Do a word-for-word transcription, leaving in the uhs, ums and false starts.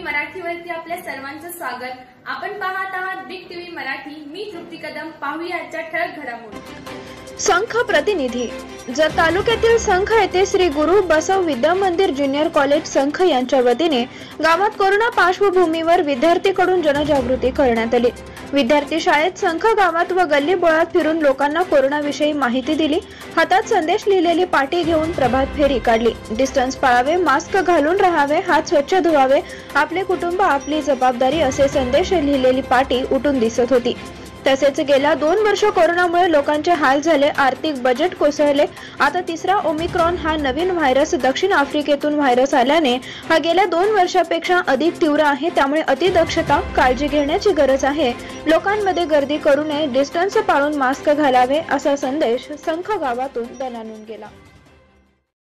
मराठीवरती आपल्या सर्वांचं स्वागत। आपण पाहत आहात बिग टीव्ही मराठी। मी तृप्ती कदम। पाहूया आजच्या ठळक घडामोडी। संघ प्रतिनिधी। जत तालुक्यातील संघ येथे श्री गुरु बसव विद्या मंदिर ज्युनियर कॉलेज संघ यांच्या वतीने गावात कोरोना पार्श्वभूमीवर विद्यार्थीकडून जनजागृती करण्यात आली। विद्यार्थी शाळेत संघ गावात व गल्लीबोळात फिरून लोकांना कोरोनाविषयी माहिती दिली। हातात संदेश लिहिलेली पाटी घेऊन प्रभात फेरी काढली। डिस्टन्स पाळावे, मास्क घालून राहावे, हात स्वच्छ धुवावे, आपले कुटुंब आपली जबाबदारी असे संदेश लिहिलेली पाटी उठून दिसत होती। तसेच गेल्या दोन वर्ष कोरोनामुळे लोकांचे हाल झाले, आर्थिक बजेट कोसळले। आता तिसरा ओमिक्रॉन हा नवीन व्हायरस दक्षिण आफ्रिकेतून व्हायरस आल्याने हा गेल्या दोन वर्षापेक्षा अधिक तीव्र आहे। त्यामुळे अतिदक्षता काळजी घेण्याची गरज आहे। लोकांमध्ये गर्दी करू नये, डिस्टन्स पाळून मास्क घालावे असा संदेश संघ गावातून दणाणून गेला।